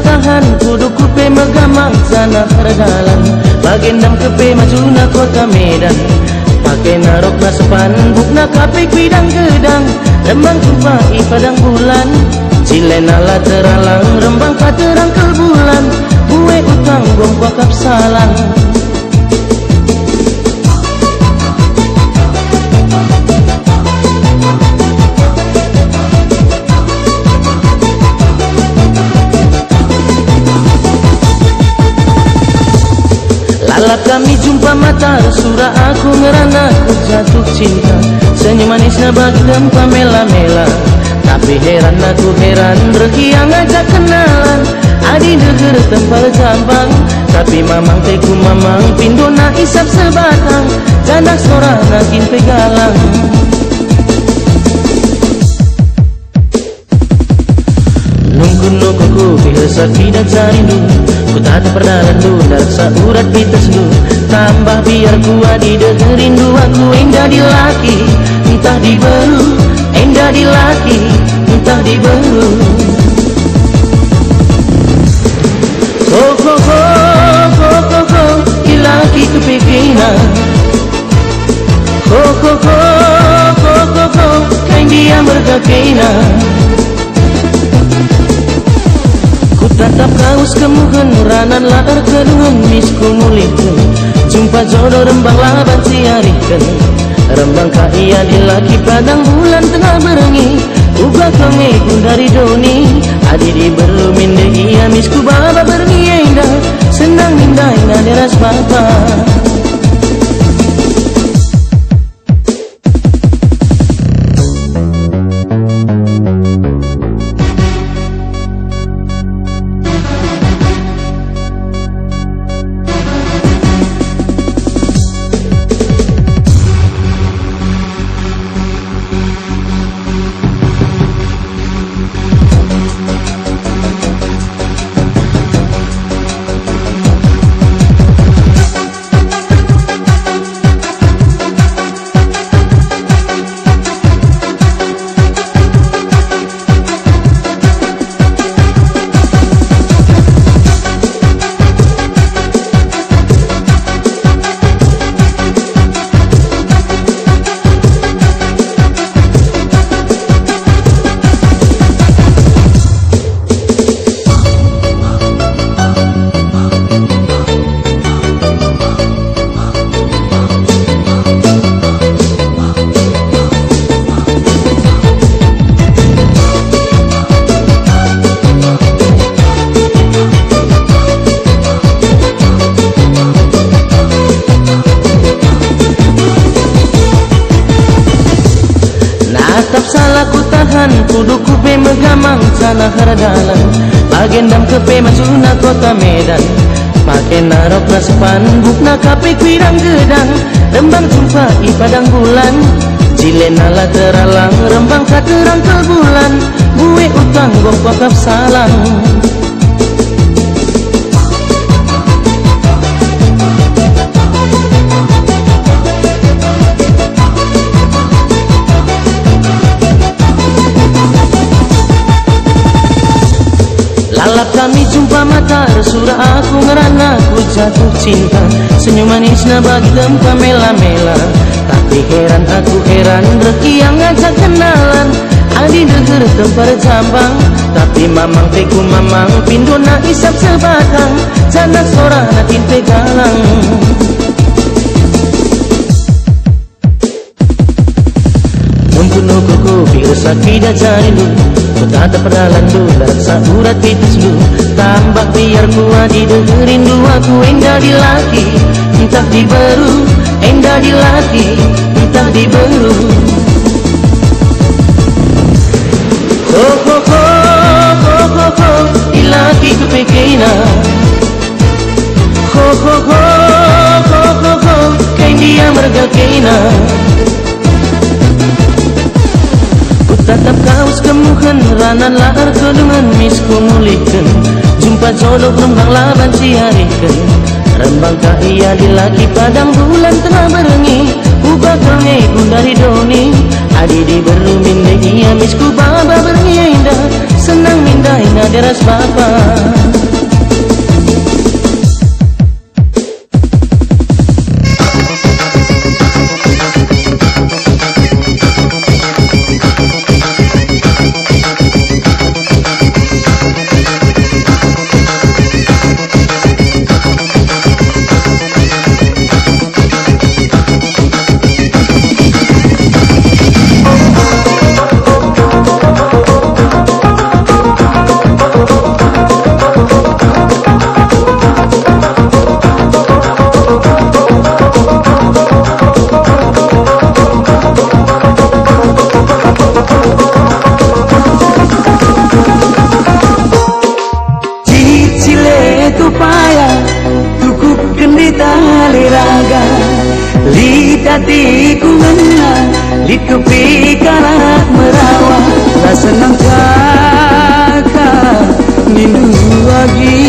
tahan kudu kupe megamang sana perdalan bagendam kepe majuna kota Medan pakai narok na sepan bukna kapek bidang gedang rembang tupai padang bulan cilen ala teralang rembang katerang ke bulan gue utang gom wakap salang Lala kami jumpa mata surah aku ngerana aku jatuh cinta senyum manisnya bagi tempa mela-mela tapi heran aku heran reki yang ngajak kenalan adi deger tempal jambang tapi mamang teku mamang pindo na isap sebatang janak sora nakin pegalang nunggu-nunggu biasa tidak jarindu ku tak perdalan lu darsa urat pitas lu tambah biar gua didengerin dua ku indah di laki entah diberu indah di laki entah diberu ko ilaki kepikina ko kain dia bergakina tatap kaus kemuhan ranan lahar kedungan misku mulihkan jumpa jodoh rembang laban siarikan rembang kaya di laki padang bulan tengah berengi ubah kami pun dari doni adi di berlumin dehiya misku baba berengi indah senang indah indah deras bapa Atap salah ku tahan kudu kupe megamang sana hardalan bagendam kepe majuna kota Medan pakai narok na sepan bukna kapek bidang gedang rembang tupai padang bulan cilen ala teralang rembang katerang ke bulan gue utang gom wakap salang Lalap kami jumpa mata surah aku ngerana aku jatuh cinta senyum manisnya bagi tempa mela-mela tapi heran aku heran reki yang ngajak kenalan adi deger tempar jambang tapi mamang teku mamang pindo na isap sebatang janak sora nakin pegalang membunuh kuku biasa tidak jarindu ku tak perdalan lu darsa urat pitas lu tambah biar gua didengerin dua ku indah di laki entah diberu indah di laki entah diberu ko ilaki kepekina ko kain dia mergakina tatap kaus kemuhan ranan lahar kedungan misku mulihkan jumpa jodoh rembang laban siarikan rembang kaya di laki padang bulan tengah berengi ubah kange pun dari doni adi di berlumin dehiya misku baba berengi indah senang mindah indah deras bapa Hatiku menang, liku pikalah merawat, tak senang kakak nindu lagi.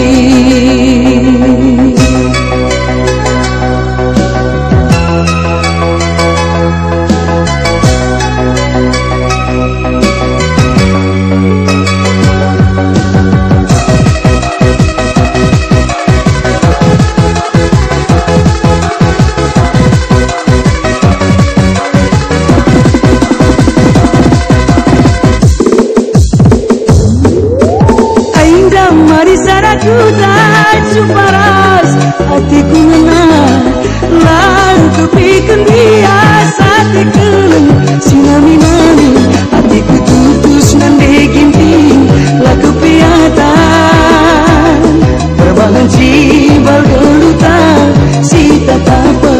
Ku tak paras, hatiku menang, lalu ku pikir biasa hatiku sinami nami, hatiku tutus nande ginting, laku piatan, berbahan cibal gelutan, si tatapa.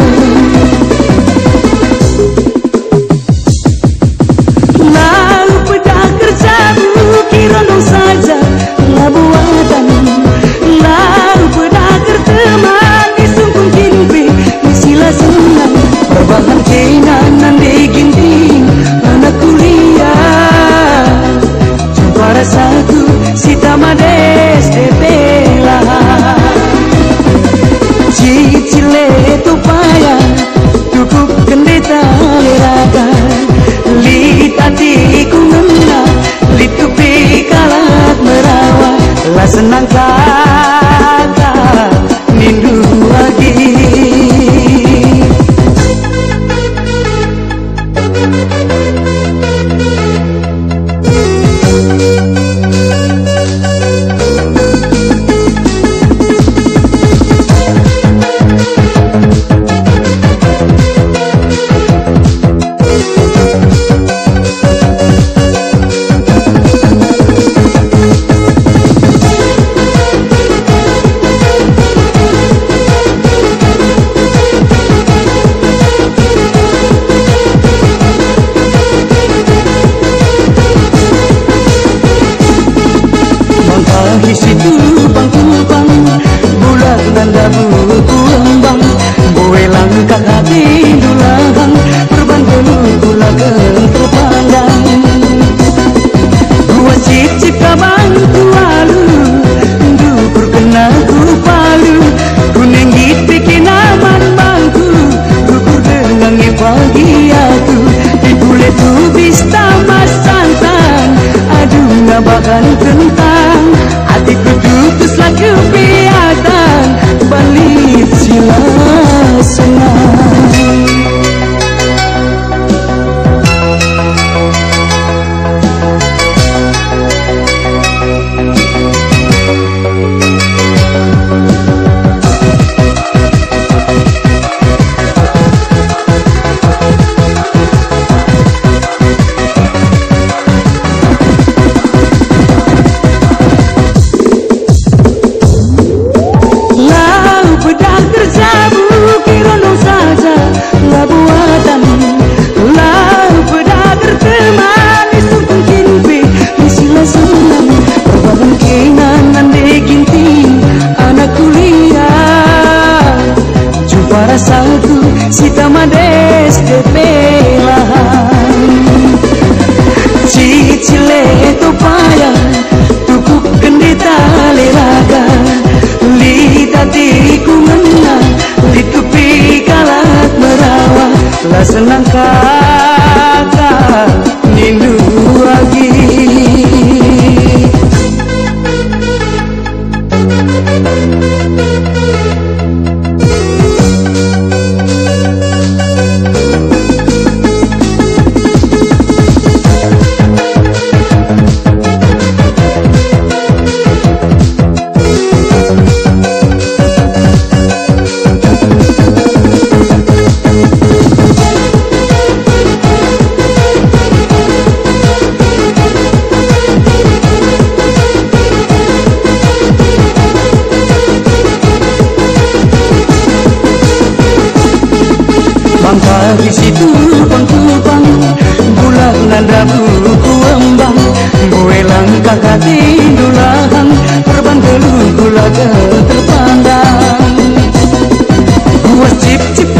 Lalu pedah kerjamu, kira dong saja, labuatan. Lalu pedakar teman disungkung kinpi Misila senang perbahan kenanan di ginting anak kuliah jumpa rasaku si tamades tetelah cicile tu payah cukup kendeta lerakan litatiku menang litupi kalat merawat lah senang kakak nindu lagi. Situ bang-bang bulan nanda buku lembang boelang kakati dulang perban dulu gulagan terpandang dua cicip kabang tualu dukur kena ku palu kuning bikin aman bangku dukur dengan pagi aku dibule tubis tamas santan aduh ngabakan kentang hatiku tutus laku piatan balik sila senang. Rasaku si tamades tepelahan cicile tu payah tukuk kendita lelaga litatiku menang litupi kalat merawat lah senang kakak nindu lagi.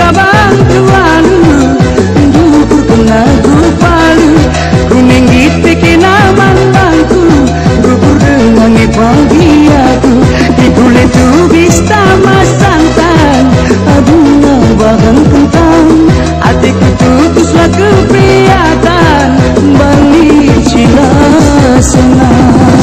babang tualu dukur kena gupalu kuning dipikir naman bangku gugur dengan pagi aku di kulit tubis tamas santan aduh bahan kentang hatiku tutuslah kepriatan balik cila senang.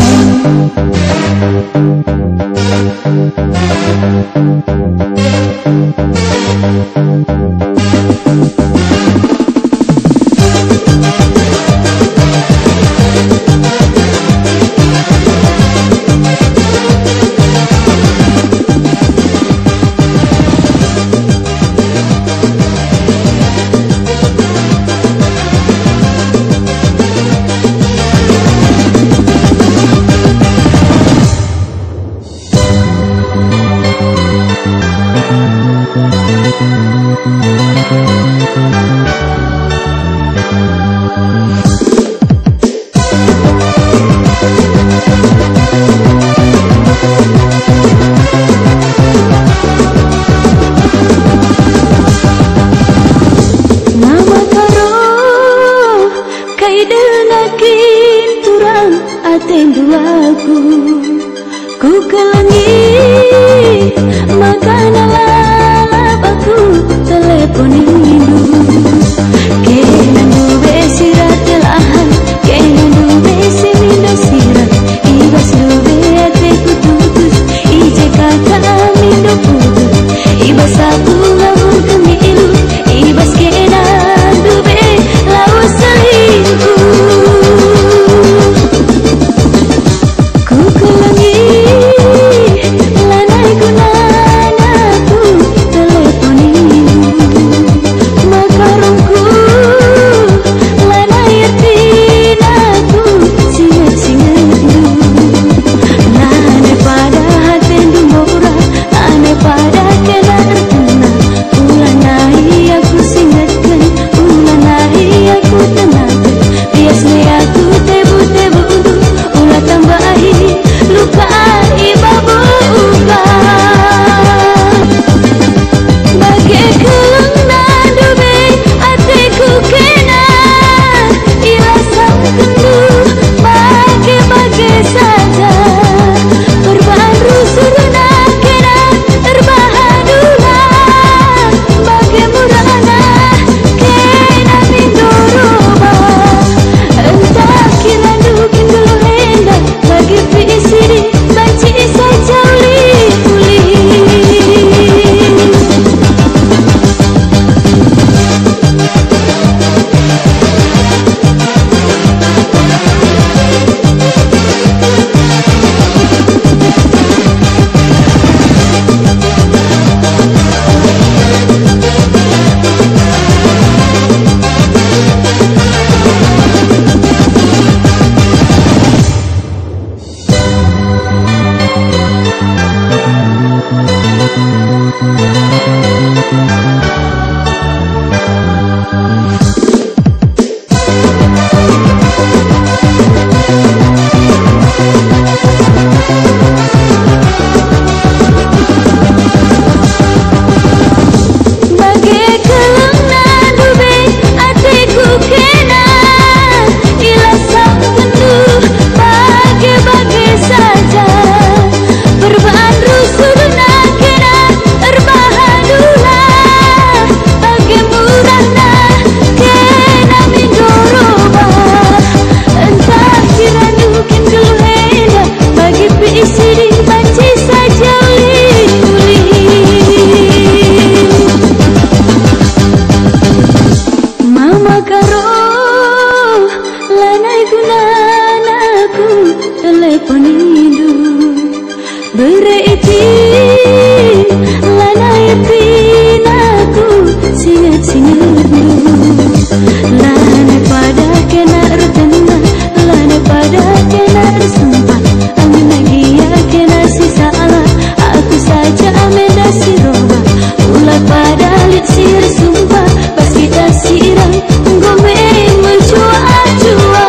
Aku ku kelangi makanan lalap aku teleponi kenan dube sirat telahan kenan dube semindo sirat ibas dube ate kututus ije kata mindo putus ibas aku ngawur kemilu ibas kenan dube lau selingkuh. Bereitin lanaitin aku singat-singat lana pada kena rutena lana pada kena sumpah angin lagi ya kena sisa Allah aku saja amenda siroba ulah pada lit sir sumpah pas kita siram ngomeng mencuat-cuat.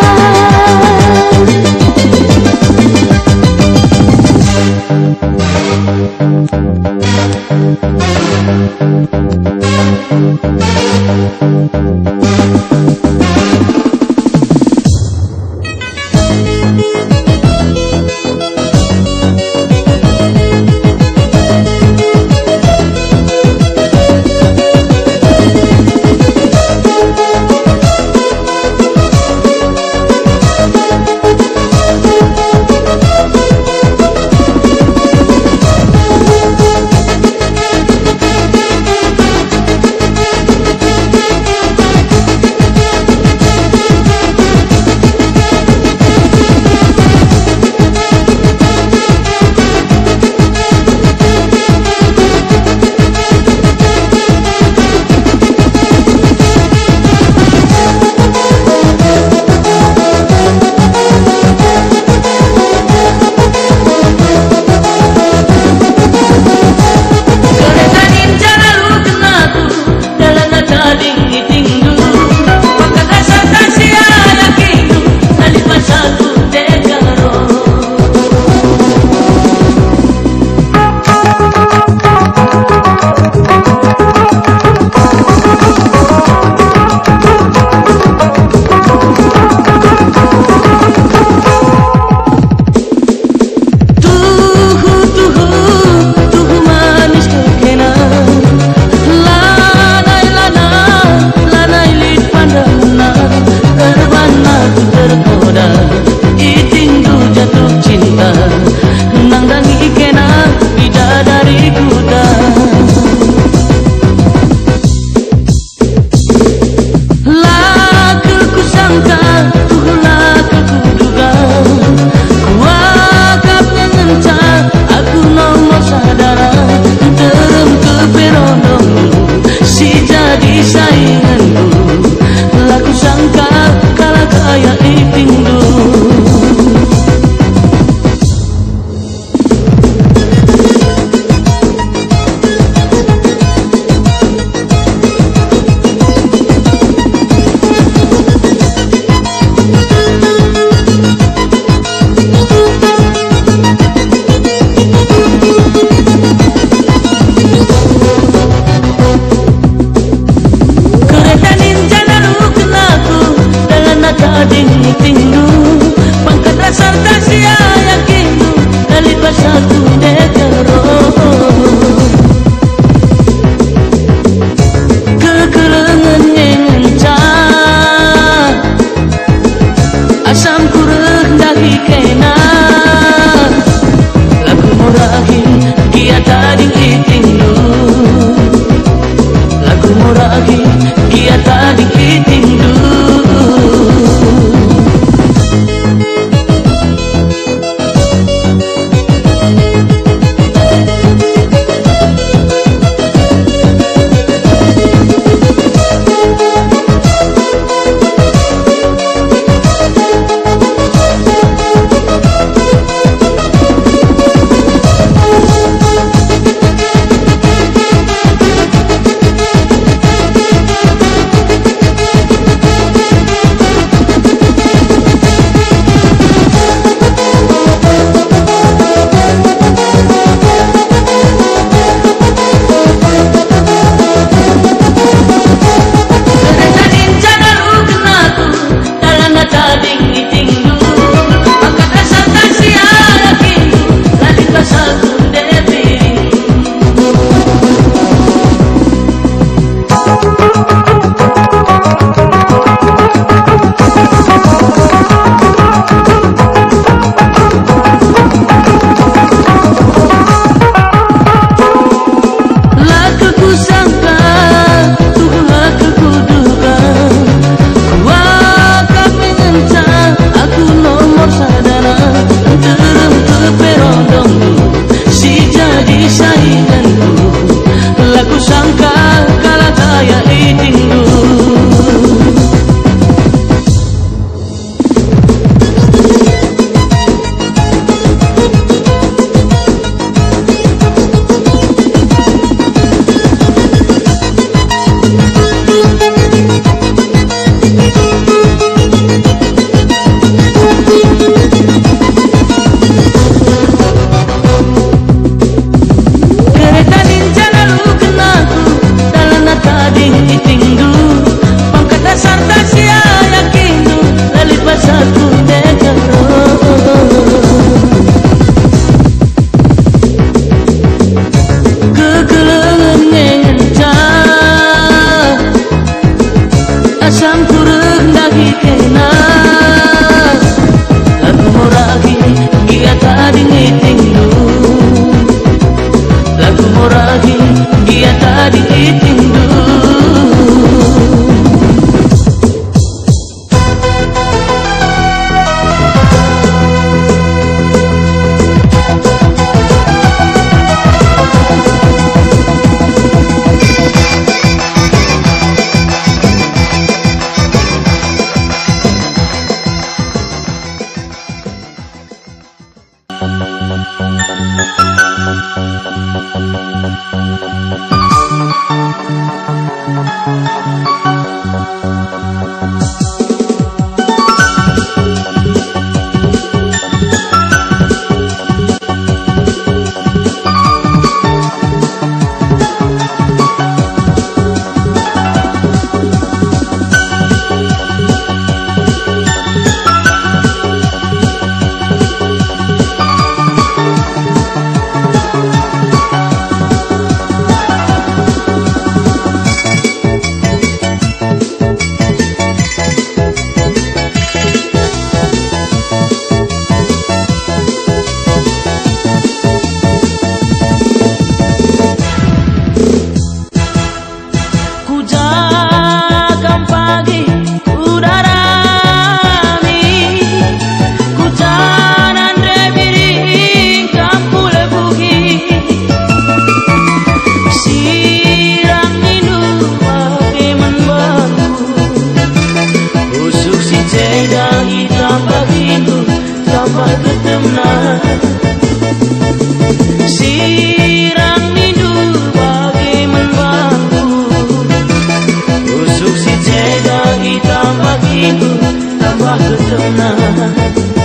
Sirang nindu bagi membangku, usuk si ceda hitam bagiku tambah ketenangan.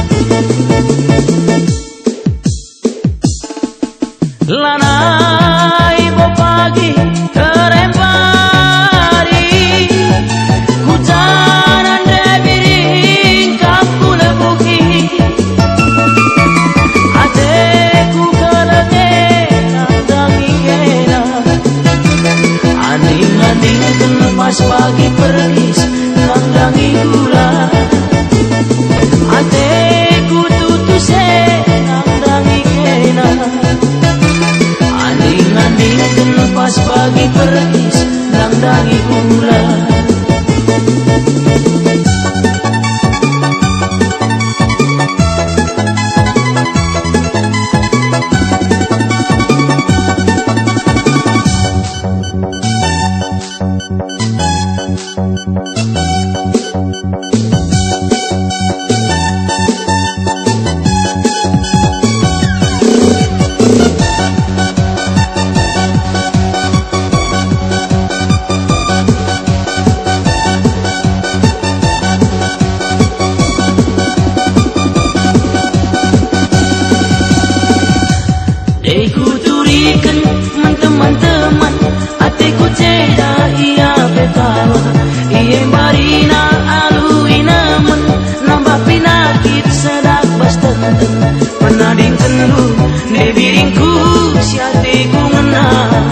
Lanai bo pagi terempari, hujanan debiring kapu lebuki. Ateku keletena dangi kena, aning-aning lepas pagi pergis dangi gula. Ateku tutuse dangi kena, aning-aning lepas pagi pergis dangi gula. Aku turikan teman-teman, hatiku ceda ia betawa, ia marina alui namun nambah pinakit sedak basten. Pernah dingkendu nebiringku si hatiku ngena.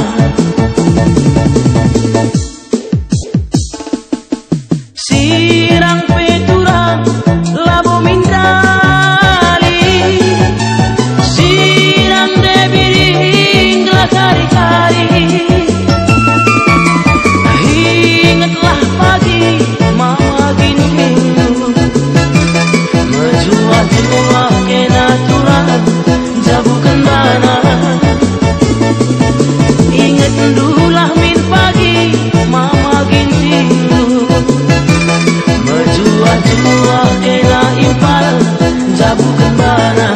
Sirang peturang labo mindali, sirang debiring kari-kari. Ingatlah pagi mama gindu, menjua-jua kena turang jabukan bana. Ingat dulah min pagi mama gindu, menjua-jua kena impal jabukan bana.